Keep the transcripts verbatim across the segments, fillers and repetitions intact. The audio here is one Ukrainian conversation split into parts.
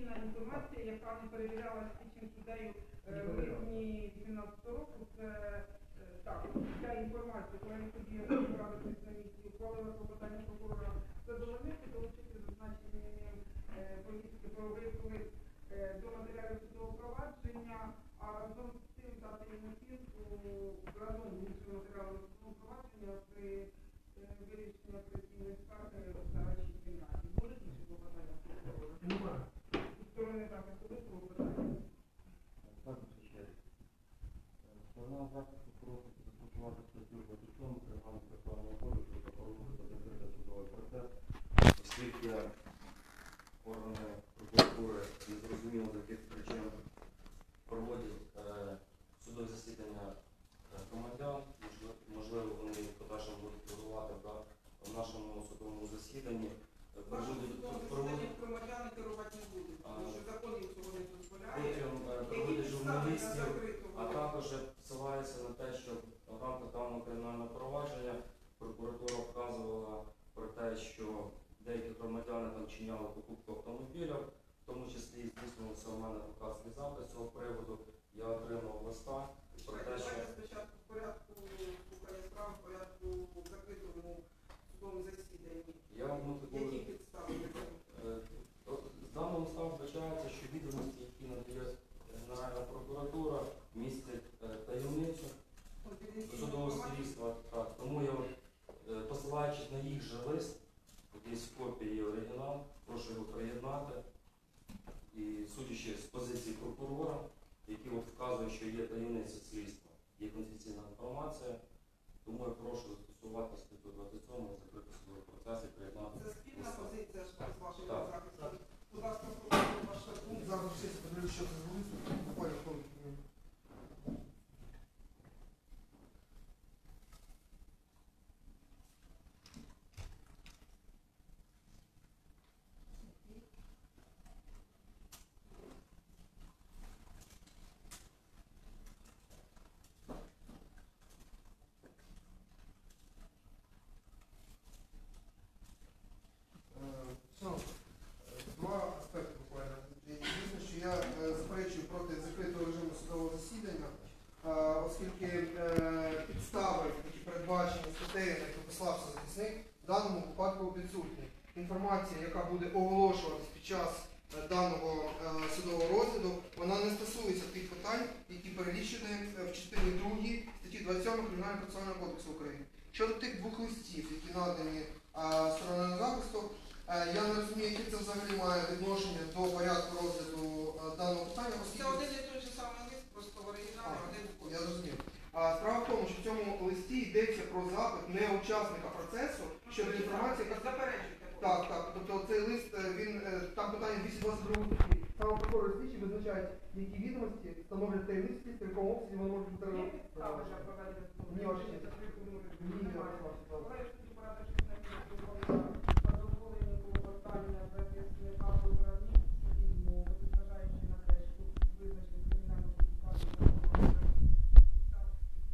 офіційна інформація, яка не перевірялася слідчим суддею в липні вісімнадцятого року. Це так, ця інформація, коли ми тоді порадилися на місці, ухвалила клопотання прокурора задовольнити, долучити зазначені повістки про випливи до матеріалів судового провадження, а разом з цим дати їм оцінку разом з іншими матеріалами судового провадження при вирішенні операційної скарги за речі кримінальні. Будуть інші клопотання прокурора? Немає. Зі сторони так особистого питання. Так, ще. Сторона захисту просить застосувати статтю двадцять сьому Кримінального процесуального кодексу та проводити закритий судовий процес, оскільки органи прокуратури незрозуміло з яких причин проводять е, судові засідання громадян, можливо, вони в подальшому будуть фігурувати в нашому судовому засіданні. В нашому судовому засіданні громадяни керувати не будуть, тому що закон їм цього не дозволяє. Потім проводять журналістів, а також посилається на те, що в рамках даного кримінального провадження прокуратура вказувала про те, що деякі громадяни там чиняли покупку автомобіля, в тому числі і здійснювався у мене адвокатський запит з цього приводу. Я отримав листа про те, що... Спочатку в порядку слухання справ, в порядку закритому судовому засіданні. Я вам Які підстави? З даного листа вбачається, що відомості, які надає Генеральна прокуратура, містять таємницю судового слідства. Так, тому я, посилаючись на їх же лист, є копії і оригінал, прошу його приєднати. І судячи з позиції прокурора, який от вказує, що є таємниця слідства, є конфіденційна інформація, тому я прошу застосувати статтю двадцять сьому закрити судовий процес і приєднати. Це спільна позиція з вашим захистом. Будь ласка, ваша думка. Зараз всі подивлюсь, що це зробити. Буквально хвилинку. Два аспекти буквально. Звісно, що я заперечую проти закритого режиму судового засідання, оскільки підстави, які передбачені статтею, на яку послався захисник, в даному випадку відсутні. Інформація, яка буде оголошуватись під час даного судового розгляду, вона не стосується тих питань, які перелічені в частині другій статті двадцять сьомої Кримінального процесуального кодексу України. Щодо тих двох листів, які надані стороною захисту, я не розумію, яке це взагалі має відношення до порядку розгляду даного питання. Це один і той же самий лист, просто в оригіналі, один в копії. Я зрозумів. Справа в тому, що в цьому листі йдеться про запит не учасника процесу щодо інформації, яка... Заперечуйте. Так, так. Тобто цей лист, він, там питання двісті двадцять два статті. Саме прокурор слідчі визначають, які відомості становлять таємниці слідства, в якому обсязі вони можуть бути... Є підстави для проведення судового Ні, ваше засідання? Ні, ні, Немає. ваше Але ж тоді порадившись на задоволення клопотання захисника вибрані відмовити, зважаючи на те, що визначені кримінального процесуального підстав,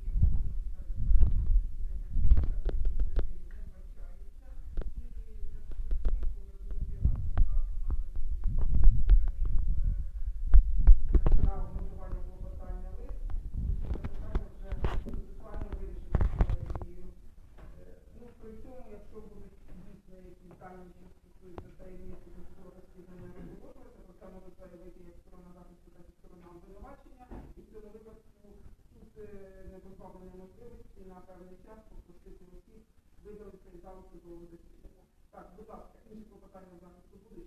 якщо будуть дійсно якісь дані, що стосуються таємниці досудового розслідування розголошуватися, то це може заявити як сторона захисту, так і сторона обвинувачення. І в цьому випадку суд не позбавлення можливості на певний час попросити осіб видалитися із залу судового засідання. Так, будь ласка, інші клопотання захисту будуть?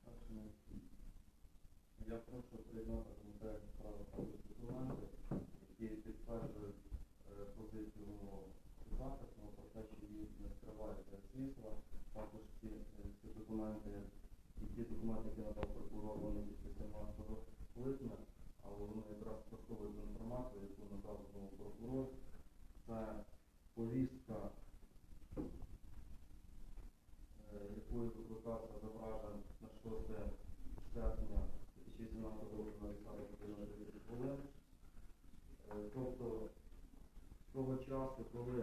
Я прошу приєднати до матеріалів справи документи, які підтверджують позицію мого захисту, про те, що їх не скривається слідства. Також ці, ці документи, і ті документи, які надав прокурор, вони від сімнадцятого липня, але вони якраз спростовують інформацію, яку надав знову прокурор. Це повістка, якою викликався зображень на шосте серпня дві тисячі сімнадцятого року на десята година дев'ять хвилин. Тобто, з того часу, коли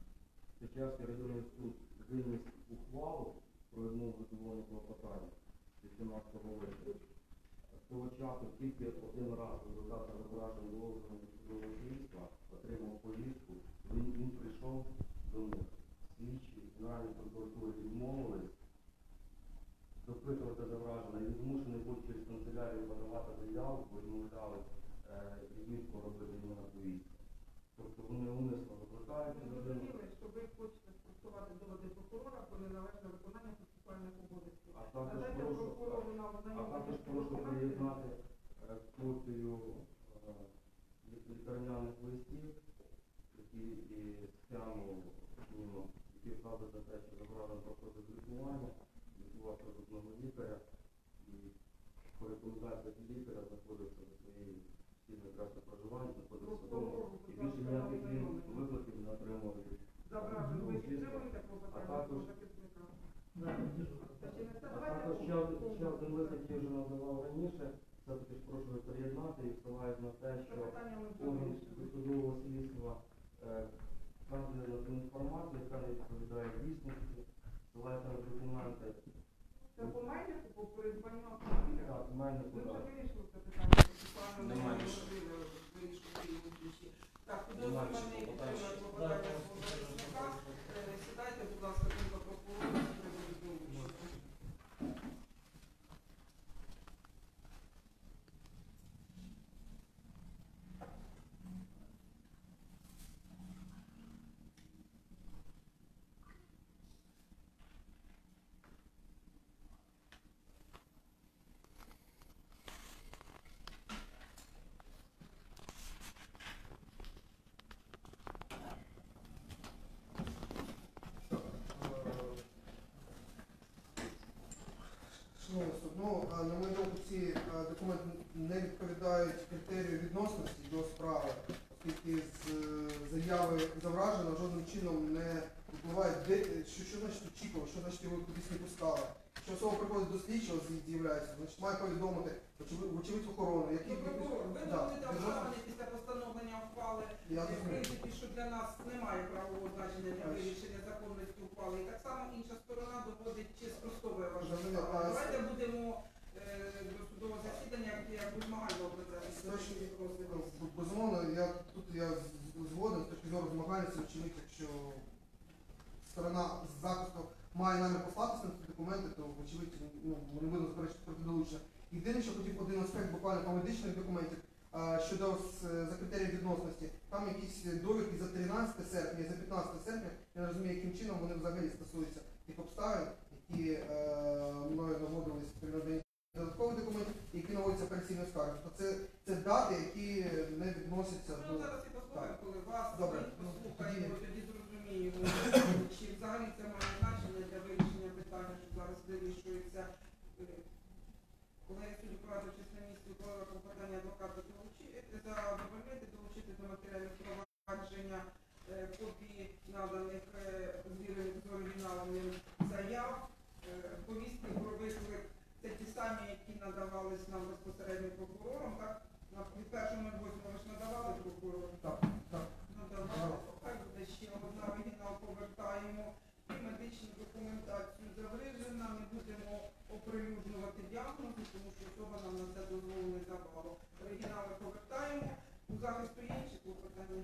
Печерський районний суд виніс ухвалу про відмову задоволення клопотання, вісімнадцятого липня. З того часу тільки один раз адвокат Завражен до органу судового слідства отримав повістку, він, він прийшов до них. Слідчі Генеральної прокуратури відмовились допитувати Завражена, він змушений був через канцелярію подавати заяву, бо йому дали відмітку робити йому на повістку. Тобто вони умисно викликають Ми людину. зрозуміли, що ви хочете спростувати доводи прокурора про неналежне виконання процесуальних обов'язків. А також Надайте прошу, прокурору на а ознайомлення також з прошу документами. приєднати е, копію е, лі- лікарняних листів, які і схему, ну, які вказують на те, що Завражен проходить лікування, лікувався від одного лікаря, і по рекомендаціях лікаря знаходиться за своєю стільною адресою проживання, знаходиться вдома, і більше ніяких він викликів не отримав від Завражен, ви судового слідства. підтримуєте А клопотання також про захисника? Да, підтримую. Та чи не це? А Давайте також ще, по- один- ще один лист, який я вже називав раніше, все-таки ж прошу ви переєднати і впливають на те, Це що питання ми вже орган вирішили. судового слідства е, вказує на ту інформацію, яка не відповідає дійсності, ссилається на документи. Це по мельнику, по придбанню автомобіля? Так, в мене Ви вже подав. вирішили це питання, процесуально ми Немає не ще. можливо вирішити його ключі. Так, Немає ще підозрюваний клопотання. підтримує клопотання свого захисника. Е, Сідайте, будь ласка, думка прокурора, з приводу долучення. Шановний суд, ну, а, на мою думку, ці е, документи не відповідають критерію відносності до справи, оскільки з е, заяви Завражена жодним чином не випливає, де, що, що значить очікував, що значить його кудись не пускали. Якщо особа приходить до слідчого, з'являється, значить має повідомити, очевидь, вочевидь охорону, який Ну, прокурор, ви Да, доводите відносно- обставини після постановлення ухвали, Я е, в зрозумів. принципі, що для нас немає правового значення для А, вирішення законності ухвали. І так само інша сторона доводить чи спростовує вашу Зрозумів. справу. А, Давайте с- будемо е, до судового засідання як вимагального процесу. Точно, б- безумовно, я тут я з- згоден з точки зору змагальності, очевидь, якщо сторона з захисту має намір послатися на ці документи, то очевидь, ну, ми не будемо заперечити проти долучення. Єдине, що хотів один аспект буквально по медичних документів а, щодо с- за критерієм відносності, там якісь довідки за тринадцяте серпня і за п'ятнадцяте серпня, я не розумію, яким чином вони взагалі стосуються тих обставин, які е, мною наводились при наданні додаткових документів, які наводяться операційною скаргою. То це, це дати, які не відносяться Ну, до... зараз і послухаємо, коли вас Добре. ми Ну, послухаємо, тоді- тоді зрозуміємо, чи взагалі це має значення для вирішення питання, що зараз вирішується. Е, Колеги судді порадившись на місці, ухвалили клопотання адвоката долучити, задовольнити, долучити до матеріалів провадження е, копії наданих е, звірених з оригіналами заяв, е, повістки про виклик. Це ті самі, які надавались нам безпосередньо прокурором, так? На від першого восьмого ви ж надавали прокурору? Так, так. Надавали. Хай буде ще одна оригінал, повертаємо. І медичну документацію Завражена. Ми будемо оприлюднювати діагнози, тому що особа нам на це дозволу не давала. Оригінали повертаємо. У захисту є інші клопотання?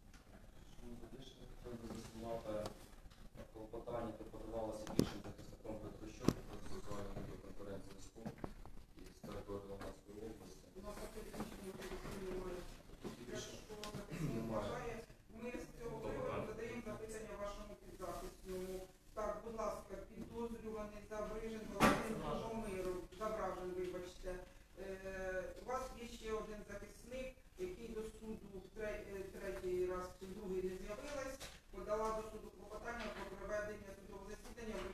Клопотання, яке подавалося більшим захисником Петрощук про застосування відеоконференції зв'язку із території Луганської області. У нас фактично немає. Якщо захисник Немає. бажає, ми з цього приводу задаємо запитання вашому підзахисному. Так, будь ласка, підозрюваний Завражен, Валентин Житомиров, Завражен, вибачте. Е, у вас є ще один захисник, який до суду в тре- е, третій раз чи в другий не з'явилась, подала до суду клопотання про проведення судового засідання в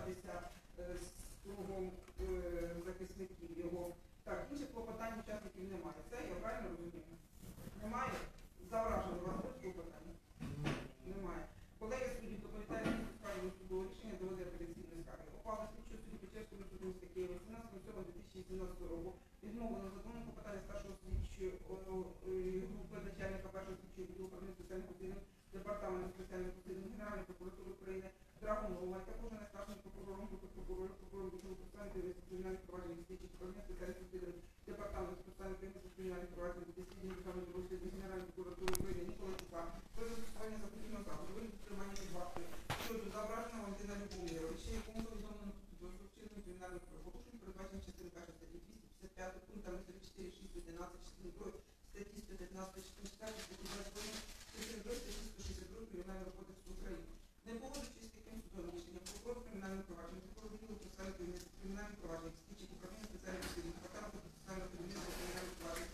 визначатися е, з кругом е, захисників його. Так, інших клопотань учасників немає. Це я правильно розумію? Немає? Завражено у вас будуть клопотання? Немає. Колеги судді доповідають скаргу судового рішення доводи апеляційної скарги. Ухвала слідчого судді Печерського суду міста Києва сімнадцятого сьомого дві тисячі вісімнадцятого року відмовлено законом клопотання старшого слідчої групи начальника першого слідчого відділу управління спеціальних посилень департаменту спеціальних посилень Генеральної прокуратури України Драгунова, а також не старшим прокурором групи прокурорів прокурором Бучового процесуальних кримінальних проваджень слідчих управління спеціальних посилень департаменту спеціальних кримінальних проваджень дослідження державної розслідування Генеральної прокуратури України Ніколайчука про застосування запобіжного заходу вигляду тримання під вартою щодо завраженого Валентина Любомировича, якому повідомлено про вчинення кримінальних правопорушень, передбачених частиною першої статті двісті п'ятдесят п'ять пунктами чотири, шість, одинадцять, частини другої статті сто дев'ятнадцять, частини четвертої статті двадцять восьмої, частини другої статті сто шістдесят два Кримінального кодексу України. Не погоджуючись з таким судовим рішенням, прокурор кримінального провадження, прокурор відділу процесуальних кримінальних проваджень, слідчих управління спеціальних посилень департаменту процесуального кримінального кримінальних проваджень,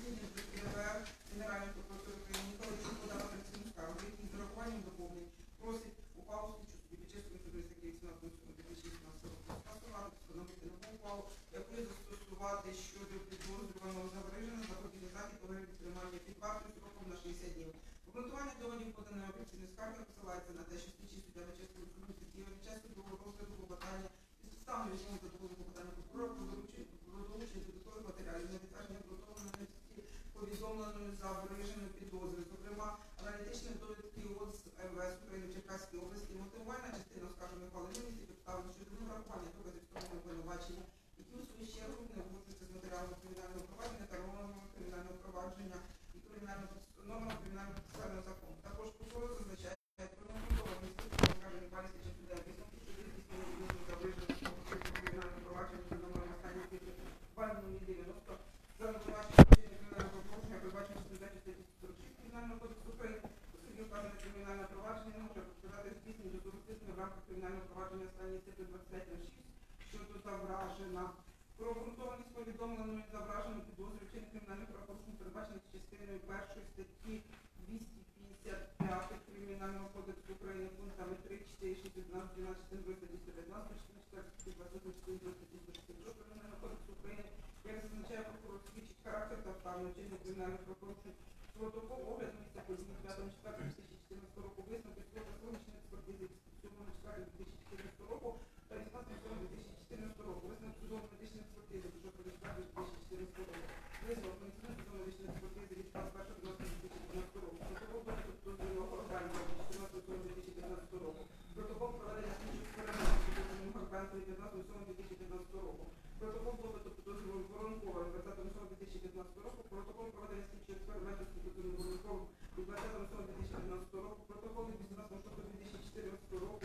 ДВР Генеральної прокуратури України Ніколайчук подав апеляційну скаргу, який з урахуванням доповнень просить ухвалу слідчого судді Печерського суду міста Києва сімнадцятого сьомого дві тисячі вісімнадцятого року скасувати, встановити нову ухвалу, якою застосувати щодо підозрюваного Заврижина запобіжний захід у вигляді тримання під вартою строком на шістдесят днів. Обґрунтування доводів поданої апеляційної скарги посилається на те, що слідчий суддя Печерського суду міста Києва під час судового розгляду клопотання із підставною відмовою задоволення клопотання прокурора про долучення додаткових матеріалів на підтвердження обґрунтованої повідомленої Завриженою підозри, зокрема аналітичні довідки ОЗ МВС України в Черкаській області, мотивувальна частина оскарженої ухвали містить підстави щодо неврахування доказів встановленого обвинувачення, які у свою чергу не узгоджуються з матеріалами кримінального провадження та нормами кримінального провадження і кримінального нормами кримінального процесуального закону. Також прокурор зазначає про необґрунтованість оскарження палісті чи суддя висновки щодо здійснення відносно Завриженого кримінального провадження за номером останньої цифри бальної дев'яносто за обвинувачення кримінального правопорушення, передбачено частиною статті сорок шість Кримінального кодексу України, оскільки вказане кримінальне провадження не може розповідати здійснення досудового в рамках кримінального провадження останньої цифри двадцять п'ять ноль шість щодо Завражена. Про обґрунтованість повідомленої Завраженої підозри вчинення кримінальних правопорушень, передбачених частиною першої статті двісті п'ятдесят п'ять Кримінального кодексу України пунктами три, чотири, шість, одинадцять, дванадцять, частини другої статті сто дев'ятнадцять, частини четвертої статті двадцять восьмої, частини другої статті сто шістдесят два Кримінального кодексу України, як зазначає прокурор, свідчить характер та обставини вчинення кримінальних правопорушень. Протокол огляду місця події п'ятого четвертого дві тисячі чотирнадцятого року висновки психологічної експертизи сьомого четвертого дві тисячі чотирнадцятого року та вісімнадцятого сьомого дві тисячі чотирнадцятого року. Висновок судово-медичної експертизи шостого четвертого дві тисячі чотирнадцятого року. Висновок медичної судово-медичної експертизи від двадцять першого дві тисячі чотирнадцятого року. Протокол доводу підозрюваного органу чотирнадцятого сьомого дві тисячі п'ятнадцятого року. Протокол проведення слідчого експерименту підозрюваного органу п'ятнадцятого сьомого дві тисячі п'ятнадцятого року. Протокол допиту підозрюваного Воронкова двадцятого сьомого дві тисячі п'ятнадцятого року. Протокол проведення слідчого експерименту з підозрюваного Воронкова від двадцятого сьомого дві тисячі п'ятнадцятого року. Протокол від вісімнадцятого шостого дві тисячі чотирнадцятого року.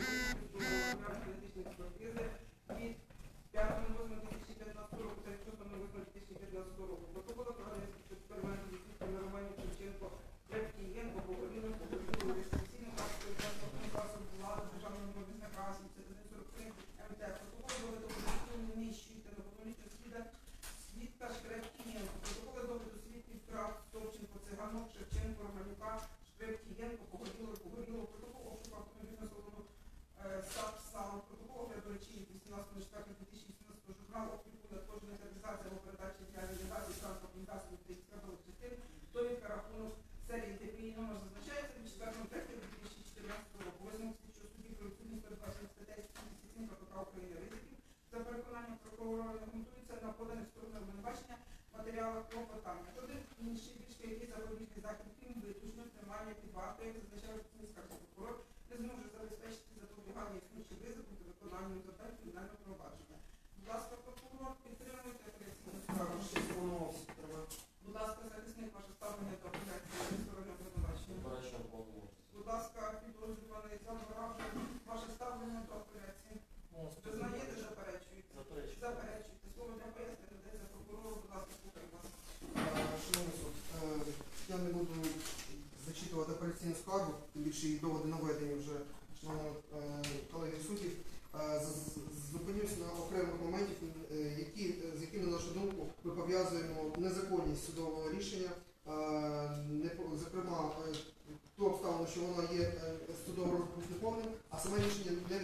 Медичної експертизи від п'ятого восьмого дві тисячі п'ятнадцятого року та від шостого восьмого дві тисячі п'ятнадцятого року. Протокол проведення слідчого експерименту зі слідством Романі Шевченко, Ревкієнко, Боголіну, Боголіну, реєстраційну карту, транспортний засоб влади, державного мобільника, сімдесят один сорок три МТ. Протокол доводу позитивно нищуйте на повністю свіда свідка Шкрепкієнко. Протоколи доводу свідків прав Совченко, Циганок, Шевченко, Романюка, Шкрепкієнко, Погоріло, Погоріло. Протокол обшуку автомобільного салону САП-САУ. Протокол огляду речі від вісімнадцятого четвертого дві тисячі вісімнадцятого журналу обліку надходження інтерпретації або передачі матеріальної бази транспортних засобів та скарбових частин, довідка рахунок серії ДПІ номер зазначається від четвертого травня дві тисячі чотирнадцятого року. Висновок слідчого судді про відсутність передбачених статей сімдесят сім КПК України ризиків. За переконанням прокурора не ґрунтується на поданих сторонах обвинувачення матеріалах клопотання. Жоден інший більш який запобіжний захід, крім виключно тримання під вартою, як зазначає офіційний скарбовий прокурор, не зможе забезпечити запобігання існуючим ризиком та виконанням завдань кримінального провадження. Будь ласка, прокурор, підтримуйте апеляційну скаргу. Будь ласка, захисник, ваше ставлення до апеляції сторони обвинувачення. Будь ласка, підозрюваний Завражений, ваше ставлення до апеляції. Визнаєте, заперечуєте? Заперечуєте. Слово для пояснення надається прокурору, будь ласка, слухаю вас. Шановний суд, е, я не буду зачитувати апеляційну скаргу, тим більше її доводи наведені вже шановного е, колеги суддів. Е, з- з- Зупинюсь на окремих моментів, е, які, з якими, на нашу думку, ми пов'язуємо незаконність судового рішення, е, не по- зокрема, е, ту обставину, що воно є е, судово розповідь неповним, а саме рішення не відповідає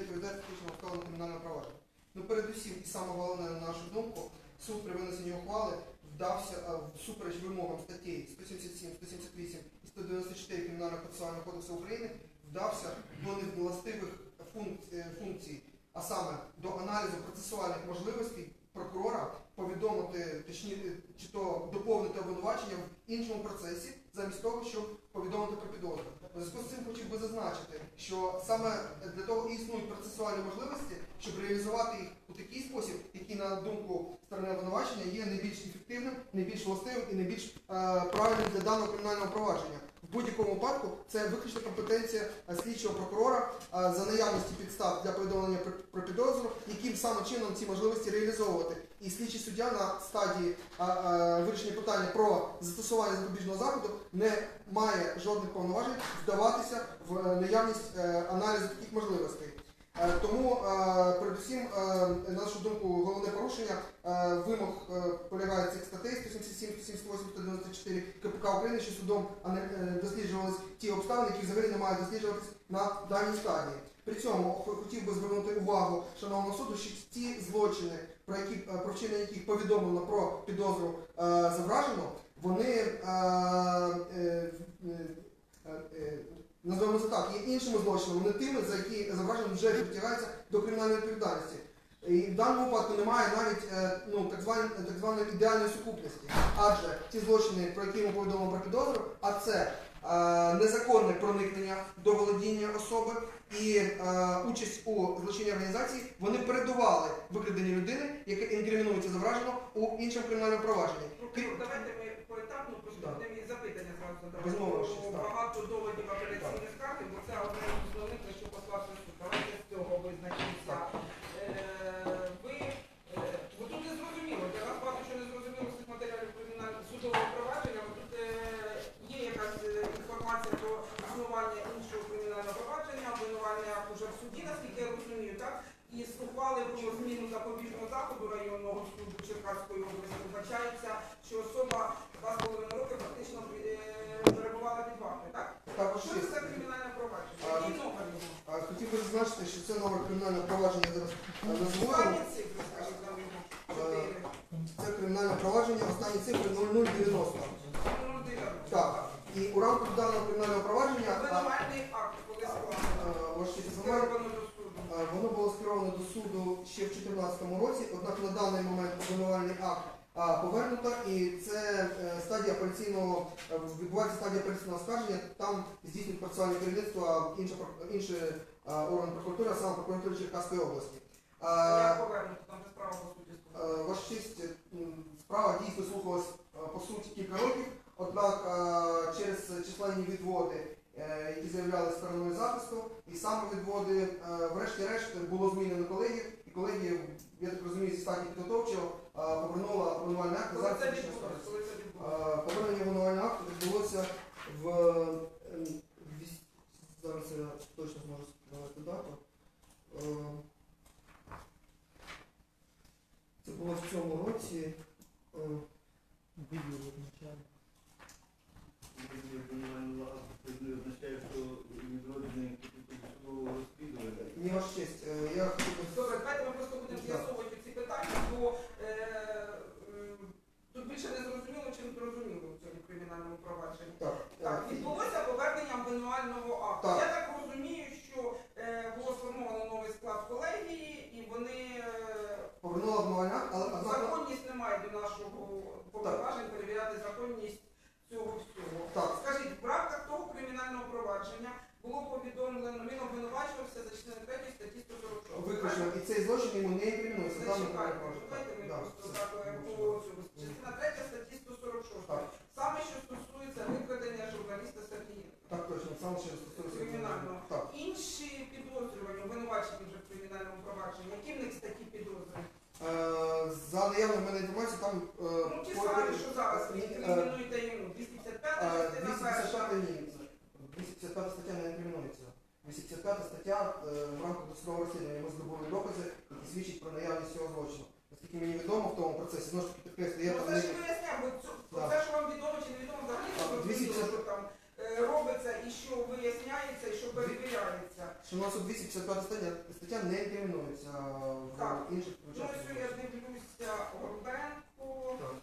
слідчим обставин кримінального провадження. Ну, передусім, і саме головне, на нашу думку, суд при винесенні ухвали вдався а, всупереч вимогам статей сто сімдесят сім, сто сімдесят вісім і сто дев'яносто чотири Кримінального процесуального кодексу України, вдався до невластивих функцій, функцій, а саме до аналізу процесуальних можливостей прокурора повідомити, точніше, чи то доповнити обвинувачення в іншому процесі, замість того, щоб повідомити про підозру. У зв'язку з цим хотів би зазначити, що саме для того і існують процесуальні можливості, щоб реалізувати їх у такий спосіб, який, на думку сторони обвинувачення, є найбільш ефективним, найбільш властивим і найбільш е, правильним для даного кримінального провадження. В будь-якому випадку це виключна компетенція слідчого прокурора а, за наявності підстав для повідомлення про, про підозру, яким саме чином ці можливості реалізовувати. І слідчий суддя на стадії а, а, вирішення питання про застосування запобіжного заходу не має жодних повноважень вдаватися в наявність е, аналізу таких можливостей. Е, тому, е, передусім, е, на нашу думку, головне порушення е, вимог е, полягає цих статей сто сімдесят сім, сто сімдесят вісім, сто дев'яносто чотири КПК України, що судом е, досліджувались ті обставини, які взагалі не мають досліджуватись на даній стадії. При цьому хотів би звернути увагу шановного суду, що ті злочини, про, які, про вчинення яких повідомлено про підозру е, зображено, вони е, е, е, е, називаємо це так, є іншими злочинами, вони тими, за які зображення вже притягається до кримінальної відповідальності. І в даному випадку немає навіть ну, так званої, так званої ідеальної сукупності. Адже ті злочини, про які ми повідомимо про підозру, а це е, незаконне проникнення до володіння особи і е, участь у злочинній організації, вони передували викраденню людини, яке інкримінується зображено у іншому кримінальному провадженні. Давайте ми поетапно просто будемо і запитання зразу Безумовно, задавати. що Багато доводів апеляційних скарг, бо це одне з основних, на що послався суд. Давайте з цього визначимося. Е, Ви, е, бо тут не зрозуміло, для нас багато що не зрозуміло з цих матеріалів кримінального судового провадження, бо тут е, є якась е, інформація про існування іншого кримінального провадження, обвинувальний акт уже в суді, наскільки я розумію, так? І з ухвали про зміну запобіжного заходу районного суду Черкаської області вбачається, що особа два з половиною роки фактично е, перебувала під вартою, так? Також Що це за кримінальне провадження? А, Який номер його? А, хотів би зазначити, що це номер кримінального провадження зараз назву. Останні цифри, скажіть нам його. Чотири. Це кримінальне провадження, останні цифри нуль нуль дев'яносто. Ну, дев'яносто. Так. І у рамках даного кримінального провадження а, Обвинувальний акт, коли а, складено. ваш честь, Скеровано до суду. а, воно було скеровано до суду ще в дві тисячі чотирнадцятому році, однак на даний момент обвинувальний акт а, повернуто, і це е, стадія апеляційного, е, відбувається стадія апеляційного оскарження, там здійснюють процесуальне керівництво інші, інші е, органи прокуратури, а саме прокуратури Черкаської області. Як повернуто? Там же справа по суті слухає. Е, Ваш честь, м, справа дійсно слухалась е, по суті кілька років, однак е, через численні відводи, е, які заявляли стороною захисту, і саме відводи, е, врешті-решт, було змінено колегію, і колегія, я так розумію, зі стадії підготовчого е, повернула обвинувальний акт. Коли це відбулося? Коли це відбулося? Е, Повернення обвинувального акту відбулося в е, віс- зараз я точно зможу сказати дату. Е, Це було в цьому році. е, означає, що відродження судового розслідування. Ні, ваш честь, е, я хотів би- Добре, давайте ми просто будемо Так. з'ясовувати ці питання, бо е, м, тут більше не зрозуміло, чим зрозуміло в цьому кримінальному провадженні. Так, Так, е, відбулося повернення обвинувального акту. Так. Я так розумію, що е, було сформовано новий склад колегії, і вони е, повернула обвинувальний акт, але однак. законність не має до нашого повноважень перевіряти законність цього всього. Так. Скажіть, в рамках того кримінального провадження було повідомлено, він обвинувачувався за частиною третьою статті сто сорок шість. Виключно, і цей злочин йому не інкримінується. в даному Зачекайте, провадженні. давайте ми Да. просто так е, по цьому. Частина третя статті сто сорок шість. Так. Саме що стосується викрадення журналіста Сергієнка. Так точно, саме ще стосується Кримінального. Так. Інші підозрювані, обвинувачені вже в кримінальному провадженні, які в них статті підозри? Е, За наявною в мене інформацією, там е, Ну, ті по- самі, що зараз ви Ні, е, інкримінуєте йому. двісті п'ятдесят п'ята е, частина двісті перша. п'ятдесят п'ята ні. двісті п'ятдесят п'ята стаття не інкримінується. двісті п'ятдесят п'ята стаття е, в рамках досудового розслідування ми здобули докази, які свідчать про наявність цього злочину. Наскільки мені відомо в тому процесі, знову ж таки підкреслю, я Ну, там це не... ж виясняв, бо цю- Да. це, що вам відомо чи не відомо, взагалі не Так, зрозуміло, двісті п'ятдесят що там е, робиться і що виясняється, і що перевіряється. що у нас у двісті п'ятдесят п'ята стаття, стаття не інкримінується в Так. інших Ну, випадках. ось я дивлюся, Горбенко, Так.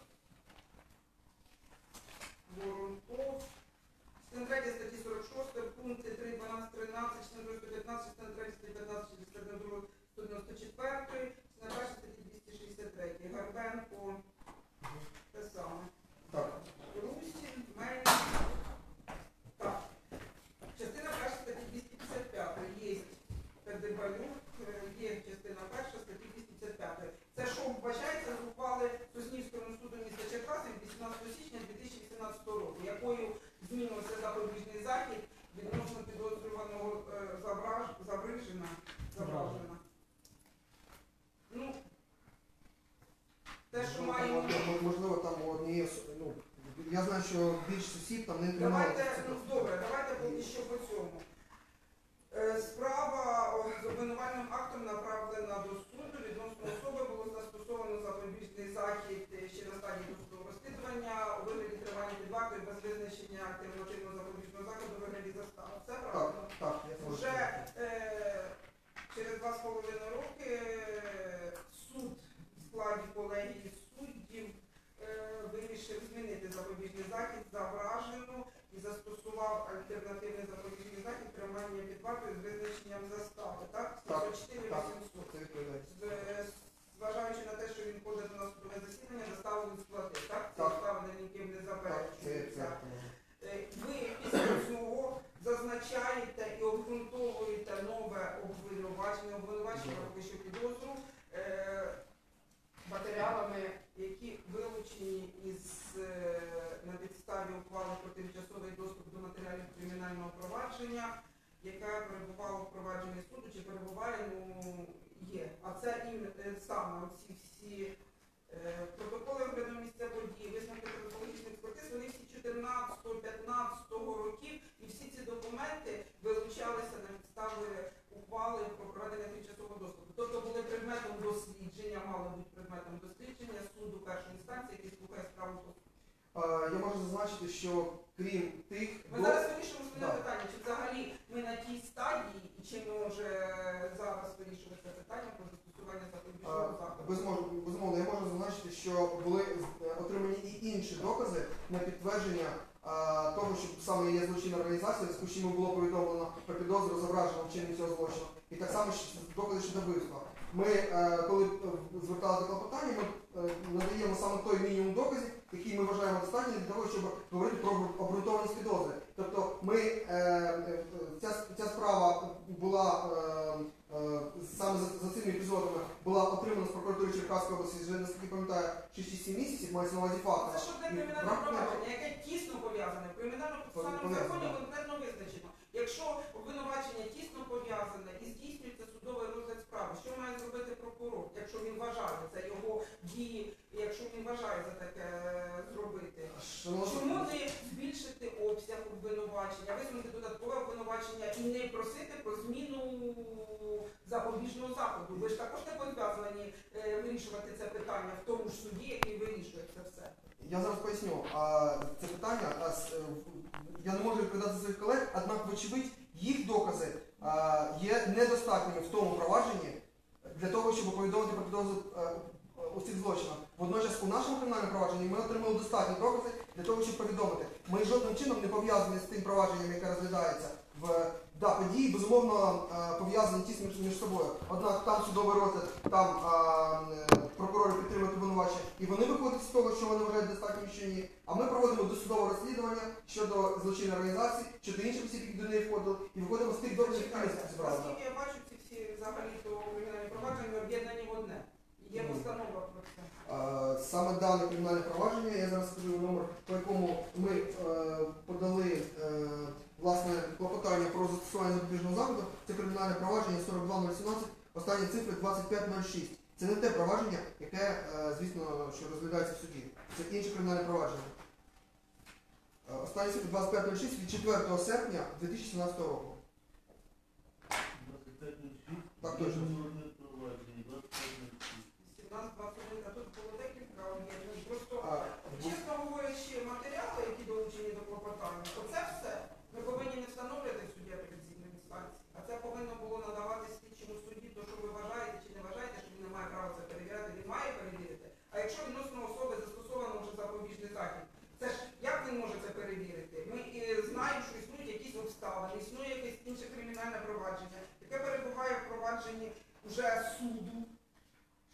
Воронков. Частина третя статті сорок шість, пункти три, дванадцять, тринадцять, частина друга, сто п'ятнадцять, частина третя статті п'ятнадцять, частина друга, сто дев'яносто четвертої, частина перша статті двісті шістдесят три. Горбенко, те саме. Так. Русін, Мельник. Так. Частина перша статті двісті п'ятдесят п'ять. Є Педибалюк, є частина перша статті двісті п'ятдесят п'ять. Це що вбачається з ухвали Соснівського суду міста Черкаси від вісімнадцятого січня дві тисячі вісімнадцятого року, якою змінився запобіжний захід відносно підозрюваного е, Забраж, Забрижина. Забражена. Ну, те, що Можливо, маємо... там, можливо, там у однієї, ос- ну, я знаю, що більшість осіб там не Давайте, інкримінується. ну добре, давайте поки що по цьому. Е, Справа о, з обвинувальним актом направлена до суду. Відносно особи було застосовано запобіжний захід е, ще на стадії досудового розслідування у вигляді тривання під вартою без визначення альтернативного запобіжного заходу у вигляді застави. Це Так, правильно? так, я це можу Вже сказати. е, через два з половиною роки е, суд в складі колегії суддів е, вирішив змінити запобіжний захід за вражену і застосував альтернативний запобіжний захід тримання під вартою з визначенням застави. Так? Так, сімсот чотири так. вісімсот. Це відповідає. З- Зважаючи на те, що він ходить на судове засідання, заставу він сплатив. Так? Ці Так. обставини ніким не Так, це, заперечуються. це, Е, Ви після цього зазначаєте і обґрунтовуєте нове обвинувачення, обвинувачення поки що підозру е, матеріалами, які вилучені із е, на підставі ухвали про тимчасовий доступ до матеріалів кримінального провадження, яке перебувало в провадженні суду, чи перебуває, ну, є. А це і е, саме ці всі е, протоколи огляду місця події, висновки психологічних експертиз, вони всі чотирнадцятого-п'ятнадцятого років, і всі ці документи вилучалися на підставі ухвали про проведення тимчасового доступу. Тобто були предметом дослідження, мали бути предметом дослідження суду першої інстанції, який слухає справу по суду. Е, Я можу зазначити, що крім тих... Ми до- зараз вирішимо своє Да. питання, чи взагалі ми на тій стадії, і чи ми може зараз вирішувати це питання про застосування запобіжного Е, заходу. Безумовно, безумовно, я можу зазначити, що були е, отримані і інші докази на підтвердження е, того, що саме є злочинна організація, з чим було повідомлено про підозру зображено вчинення цього злочину. І так само щ- докази щодо вбивства. Ми, е, коли е, зверталися до клопотання, ми е, надаємо саме той мінімум доказів, який ми вважаємо достатньо для того, щоб говорити про обґрунтованість підозри. Тобто ми, е, е, ця, ця справа була е, е, саме за, за цими епізодами була отримана з прокуратури Черкаської області, вже наскільки пам'ятаю, шість-сім місяців, мається на увазі факти. Це ж одне І кримінальне в рамках- провадження, яке тісно пов'язане. В кримінальному процесуальному Пов'язане, законі так. конкретно визначено. Якщо обвинувачення тісно пов'язане і здійснюється судовий розгляд справи, що має зробити прокурор, якщо він вважає, це його дії, якщо він вважає за таке е, зробити? Шановні- Чому не збільшити обсяг обвинувачення, висунути додаткове обвинувачення і не просити про зміну запобіжного заходу? Ви ж також не пов'язані е, вирішувати це питання в тому ж суді, який вирішує це все. Я зараз поясню. А, це питання, а, с- е, я не можу відповідати за своїх колег, однак, вочевидь, їх докази а, є недостатніми в тому провадженні для того, щоб повідомити про підозру е, у цих злочинах. Водночас у нашому кримінальному провадженні ми отримали достатні докази для того, щоб повідомити. Ми жодним чином не пов'язані з тим провадженням, яке розглядається в да, події, безумовно, е, пов'язані тісно між, між собою. Однак там судовий розгляд, там е, прокурори підтримують обвинувачення, і вони виходять з того, що вони вважають достатньо, що ні. А ми проводимо досудове розслідування щодо злочинної організації, щодо інших осіб, які до неї входили, і виходимо з тих доказів, які ми Чекайте, зібрали. наскільки я бачу, ці всі взагалі то кримінальні провадження об'єднані в одне. Є Мгм. постанова про це. Е, Саме дане кримінальне провадження, я зараз скажу номер, по якому ми е, подали е, власне клопотання про застосування запобіжного заходу, це кримінальне провадження сорок два нуль сімнадцять, останні цифри двадцять п'ять нуль шість. Це не те провадження, яке, е, звісно, що розглядається в суді. Це інше кримінальне провадження. Е, Останні цифри двадцять п'ять нуль шість від четвертого серпня дві тисячі сімнадцятого року. двадцять п'ять нуль шість. Так точно. Міжнародне провадження, двадцять п'ять нуль шість. сімнадцять двадцять один, а тут було декілька об'єднань. Просто, А, чесно говорячи, матеріали, які долучені до клопотання, оце все ми повинні не встановлювати в суді апеляційної інстанції, а це повинно було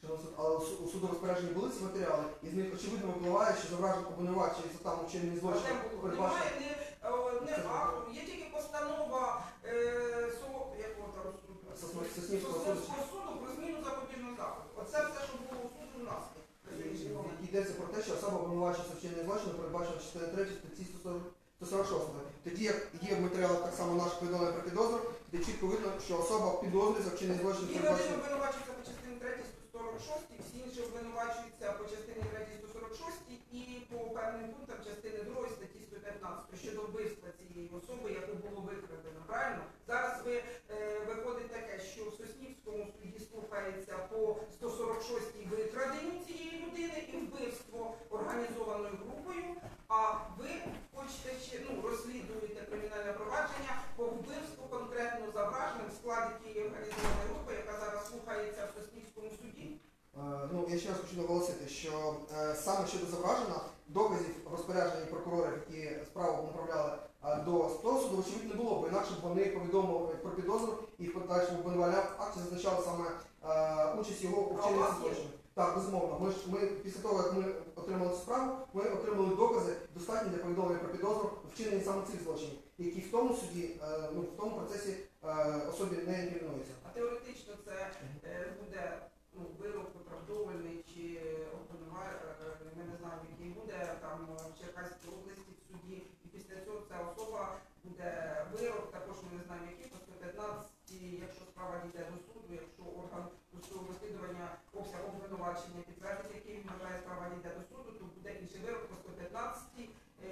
Шановний суд, але у су- у судорозпорядженні були ці матеріали, і з них очевидно випливає, що зображення обвинувачується там у вчиненні А злочину де було? передбачено. Немає ні, е, ні акту, є тільки постанова е, Соло- якого там суду? Сосна- Соснівського суду. Соснівського суду про зміну запобіжного заходу. Оце все, що було у суду, у нас є. на сьогоднішній момент. Йдеться про те, що особа обвинувачується в вчиненні злочину, передбачено частиною третьою статті сто сорок шість. Тоді як є в матеріалах так само наш повідомлення про підозру, де чітко видно, що особа підозрюється в вчиненні злочину, Він один передбачено. обвинувачується по частині третій сто сорок шість, всі інші обвинувачуються по частині третій сто сорок шість і по певним пунктам частини другої статті сто п'ятнадцять щодо вбивства цієї особи, яку було викрадено. Правильно? Зараз ви е, виходить таке, що в Соснівському суді слухається по сто сорок шостій викраденню цієї людини і вбивство організованою групою, а ви хочете ще ну, розслідуєте кримінальне провадження по вбивству конкретно Завраженим в складі тієї організованої групи, яка зараз слухається в Соснівському суді. Е, Ну, я ще раз хочу наголосити, що е, саме щодо Завражена, доказів в розпорядженні прокурорів, які справу направляли е, до того суду, очевидно, не було, бо інакше б вони повідомили про підозру і в подальшому обвинувальному акті зазначали саме е, участь його у А у вчиненні вас є? злочину. Так, безумовно. Ми ж ми після того, як ми отримали цю справу, ми отримали докази достатні для повідомлення про підозру у вчиненні саме цих злочинів, які в тому суді, е, ну в тому процесі е, особі не інкримінуються. А теоретично це е, буде ну, вирок виправдовувальний чи обвинувальний, ми не знаємо, який буде там в Черкаській області в суді, і після цього ця особа буде вирок, також ми не знаємо, який по сто п'ятнадцятій, якщо справа дійде до суду, якщо орган досудового розслідування обсяг обвинувачення підтвердить, який він вважає, справа дійде до суду, то буде інший вирок по сто п'ятнадцятій, е,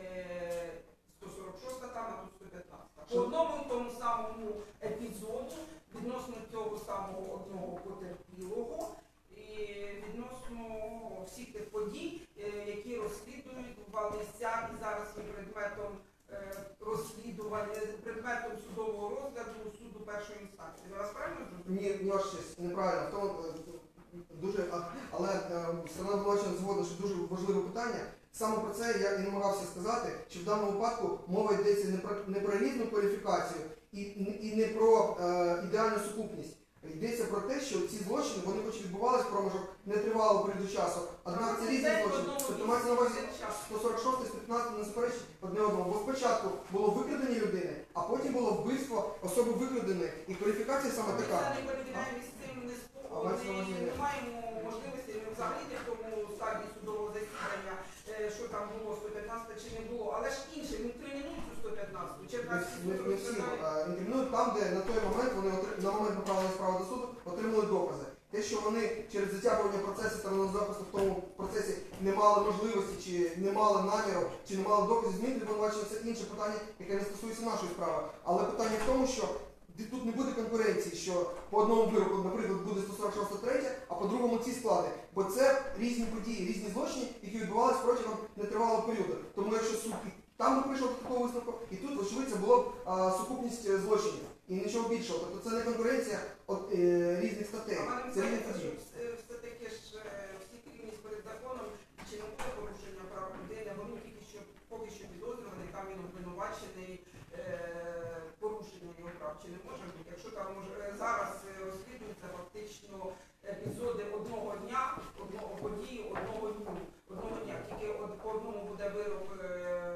сто сорок шоста там, а тут сто п'ятнадцята. По одному і тому самому епізоду, відносно цього самого одного потерпілого, і відносно всіх тих подій, е, які розслідувалися і зараз є предметом е, розслідування, предметом судового розгляду суду першої інстанції. Ви вас правильно зрозуміли? Ні, ні, ваше честь, неправильно. В тому, е, дуже, а- але е, сторона обвинувачення згодна, що дуже важливе питання. Саме про це я і намагався сказати, що в даному випадку мова йдеться не про, не про різну кваліфікацію і, і не про е, ідеальну сукупність. Йдеться про те, що ці злочини, вони хоч відбувалися в проміжок нетривалого періоду часу, однак це різні злочини. Тобто мається на увазі сто сорок шостий, сто п'ятнадцятий не суперечить одне одному. Бо спочатку було викрадення людини, а потім було вбивство особи викраденої. І кваліфікація саме Ми така. це не перевіряємо з цим, не А мається на спо- увазі не, ні. не маємо можливості ми взагалі в тому стадії судового засідання, е, що там було сто п'ятнадцяте чи не було, але ж інше, не кримінують цю сто п'ятнадцяту. Не, Черкаський не, суд не всі розглядає. а, інкримінують там, де на той момент вони отри- на момент направлення справи до суду отримали докази. Те, що вони через затягування процесу сторонного захисту в тому процесі не мали можливості, чи не мали наміру, чи не мали доказів змін для обвинувачення, це інше питання, яке не стосується нашої справи. Але питання в тому, що тут не буде конкуренції, що по одному вироку, наприклад, буде сто сорок шоста третя, а по другому ці склади. Бо це різні події, різні злочини, які відбувалися протягом нетривалого періоду. Тому якщо суд і там би прийшов до такого висновку, і тут, очевидно, було б а, сукупність е, злочинів. І нічого більшого. Тобто це не конкуренція от, е, різних статей. А мене Це різні здається, що події. вс- все-таки ж е, всі рівність перед законом, чи не буде порушення прав людини, бо ну тільки що поки що підозрюваний, там він обвинувачений е, порушення його прав, чи не може бути. Якщо там може е, зараз е, розслідуються фактично епізоди одного дня, одного події, одного дню, одного дня. Тільки од, по одному буде вирок е,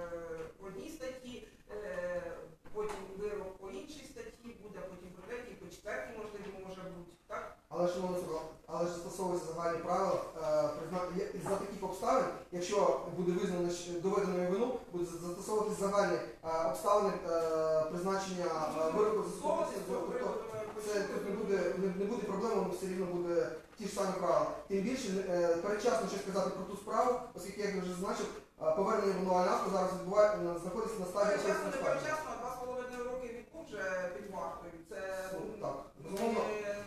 по одній статті, е, потім вирок по іншій статті, буде потім по третій, по четвертій, можливо, може бути, так? Але ж воно але ж застосовуються загальні правила. Е, призна- є- за таких обставин, якщо буде визнано що доведеною вину, буде застосовуватись загальні е, обставини е, призначення е, вироку за Слово судом. з цього Тобто приводу ми це почули. тут не буде не, не буде проблем, все рівно буде ті ж самі правила. Тим більше е, передчасно щось сказати про ту справу, оскільки як я вже зазначив, е, повернення обвинувального акту зараз відбуває е, знаходиться на стадії Перечасно, не процесу. перечасно, два з половиною роки відбув вже під вартою. Це Ну, так, не- безумовно.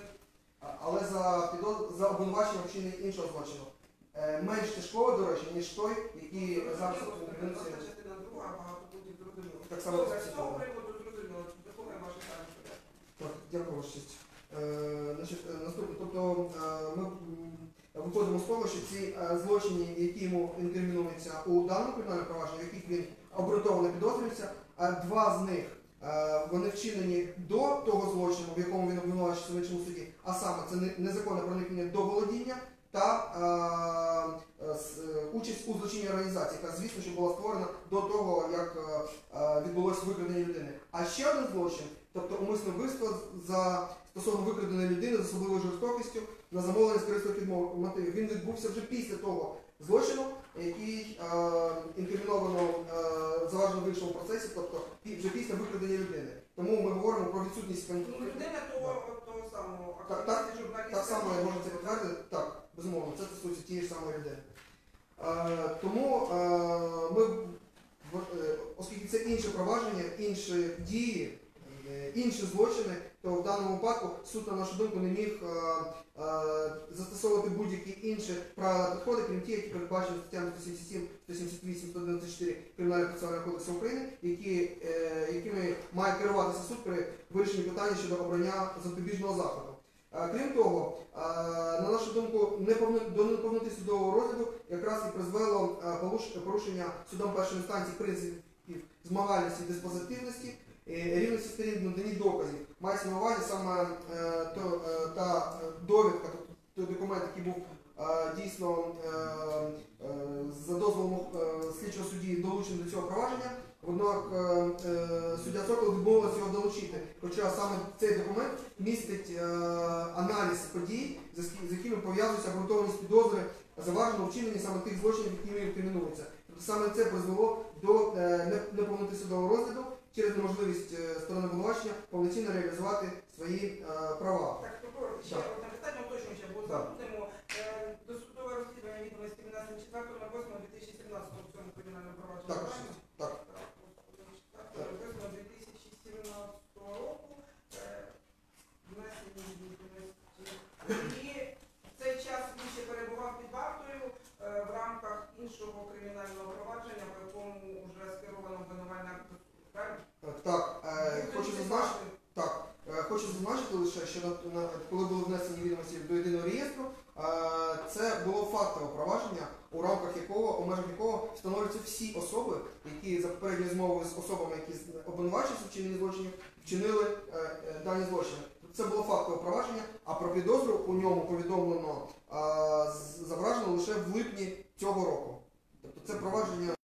А- Але за підоз... за обвинувачення вчинення іншого злочину. Е, менш тяжкого, до речі, ніж той, який зараз Зрозуміло, це частина друга, багато буде зрозуміло. Так само Добре, це з цього цікаво. приводу зрозуміло. Вислухаємо ваше питання. Так, дякую, ваша честь. Е, значить, е, наступне, тобто е, ми м, виходимо з того, що ці е, злочини, які йому інкримінуються у даному кримінальному провадженні, в яких він обґрунтовано підозрюється, а два з них е, вони вчинені до того злочину, в якому він обвинувачується в іншому суді, а саме це не- незаконне проникнення до володіння та е, е, с- е, участь у злочинній організації, яка, звісно, що була створена до того, як е, е, відбулося викрадення людини. А ще один злочин, тобто умисне вбивство за стосовно викраденої людини з особливою жорстокістю на замовлення з корисних мотивів. Він відбувся вже після того злочину, який е, інкриміновано е, заважено в іншому процесі, тобто пі- вже після викрадення людини. Тому ми говоримо про відсутність Ну, конфлікту. людина того, того самого Так, так, активісти, журналісти. Так само я можу це підтвердити, так, безумовно, це стосується тієї ж самої людини. Е, тому е, ми, в- е, оскільки це інше провадження, інші дії, е, інші злочини, то в даному випадку суд, на нашу думку, не міг е, е, застосовувати будь-які інші правила підходи, крім ті, які передбачені статтями сто сімдесят сім, сто сімдесят вісім, сто дев'яносто чотири Кримінального процесуального кодексу України, які, е, якими має керуватися суд при вирішенні питання щодо обрання запобіжного заходу. Е, Крім того, е, на нашу думку, неповно- до неповноти судового розгляду якраз і призвело е, полуш- порушення судом першої інстанції принципів змагальності, диспозитивності, е, рівності сторін в наданні доказів. Мається на увазі саме е, то, е, та е, довідка, тобто той документ, який був е, дійсно е, е, за дозволом е, слідчого судді долучений до цього провадження. Однак е, е, суддя Сокол відмовилася його долучити, хоча саме цей документ містить е, аналіз подій, за скі- з якими пов'язується обґрунтованість підозри заважено вчинення саме тих злочинів, які інкримінуються. Тобто саме це призвело до е, не- неповноти судового розгляду через неможливість е, сторони обвинувачення повноцінно реалізувати свої е, права. Так, прокурор, ще Так. одне питання уточнююче, бо Так. забудемо. Е, Досудове розслідування відомості внесено четвертого восьмого дві тисячі сімнадцятого в цьому кримінальному провадженні. Так, правильно? так. четвертого восьмого дві тисячі сімнадцятого року е, внесені відомості. І в цей час він ще перебував під вартою е, в рамках іншого кримінального провадження, по якому вже скеровано обвинувальне акт до суду. Правильно? Е, Так, е, хочу зазначити. Так, е, хочу зазначити лише, що на, на, коли були внесені відомості до єдиного реєстру, е, це було фактове провадження, у рамках якого, у межах якого встановлюються всі особи, які за попередньою змовою з особами, які з- обвинувачуються в вчиненні злочинів, вчинили е, е, дані злочини. Тобто це було фактове провадження, а про підозру у ньому повідомлено е, з- завражено лише в липні цього року. Тобто це провадження